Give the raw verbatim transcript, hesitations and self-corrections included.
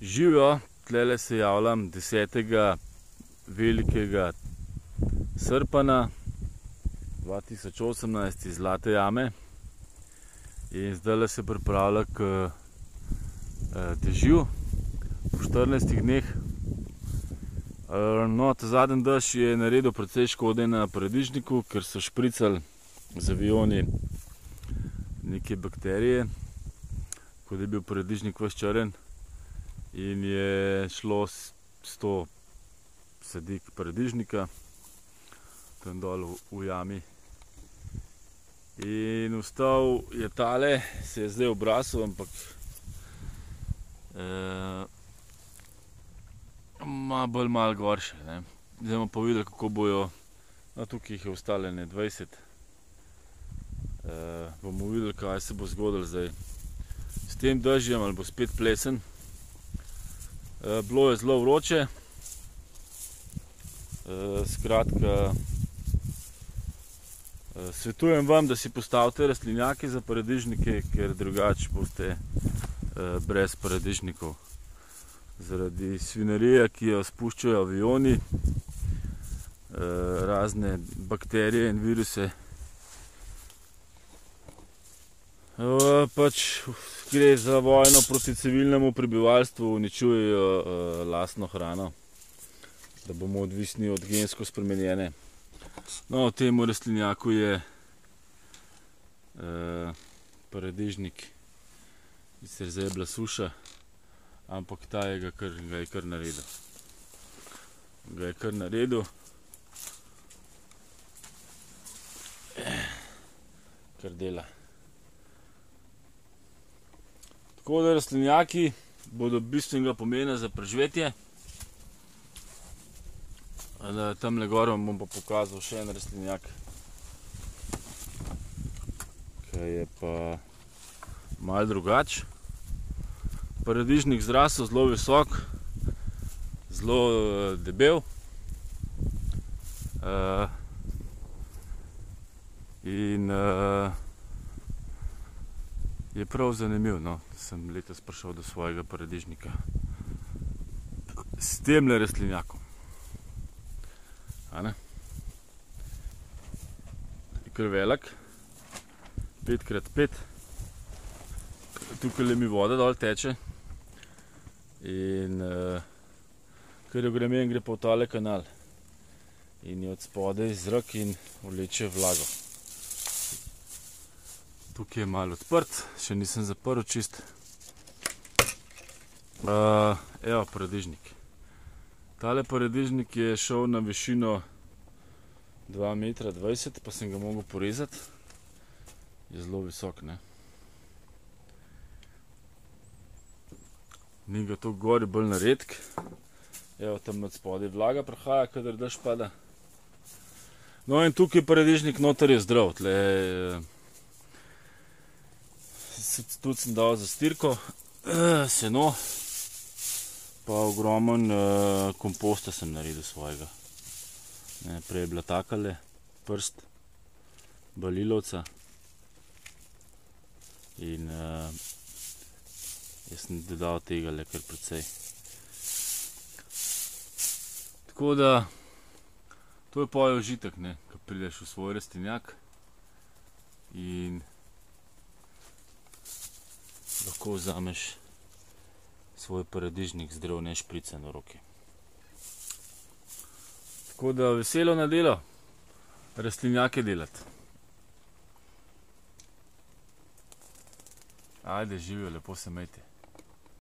Živijo, tlele se javljam desetega velikega srpana dva tisoč osemnajst iz Zlate jame in zdaj se pripravlja k dežju po štirinajstih dneh. No, ta zadnji dež je naredil precej škode na paradižniku, ker so špricali z avioni neke bakterije, ko je bil paradižnik ves črn in je šlo sto sadik paradižnika tam dol v jami. In ostal je tale, se je zdaj obrasel, ampak ima bolj malo gor še. Zdaj bomo pa videli, kako bojo, no tukaj jih je ostalo ene dvajset. Bomo videli, kaj se bo zgodilo zdaj s tem dežjem, ali bo spet plesen. Bilo je zelo vroče. Skratka, svetujem vam, da si postavite rastlinjake za paradižnike, ker drugače boste brez paradižnikov. Zaradi svinarije, ki jo spuščajo avioni, razne bakterije in viruse. Pač gre za vojno proti civilnemu prebivalstvu, uničujejo lastno hrano, da bomo odvisni od gensko spremenjene. No, v tem rastlinjaku je paradižnik, sicer zdaj je bila suša, ampak ta je ga je kar naredil. Ga je kar naredil. Kar dela. Tako da rastlinjaki bodo bistvenega pomena za preživetje. Tamle gor vam bom pa pokazal še en rastlinjak, ki je pa malo drugač. Paradižnik zrasel zelo visok, zelo debel. In je prav zanimiv, no, sem letos prišel do svojega paradižnika s temle rastlinjakom. Je kar velik, pet krat pet. Tukaj mi voda dol teče in ker jo grem in gre pa v tale kanal in je od spodaj zrak in vleče vlago. Tukaj je malo odprt, še nisem zaprl čist. Evo paradižnik. Tale paradižnik je šel na višino dva metra dvajset, pa sem ga mogel porezati. Je zelo visok, ne. Ni ga toliko gor, je bolj naredk. Evo, tam od spodaj vlaga prihaja, kadar dež pada. No in tukaj paradižnik noter je zdrav. Tudi sem dal za stirko seno, pa ogromen komposta sem naredil svojega. Prej je bila takale, prst, balilovca in jaz sem dodal tega le kar precej. Tako da, to je poje užitek, ko prideš v svoj rastlinjak in lahko vzameš svoj paradižnik zdrav, ne špricen v roki. Tako da veselo na delo, rastlinjake delati. Ajde, živijo, lepo se imejte.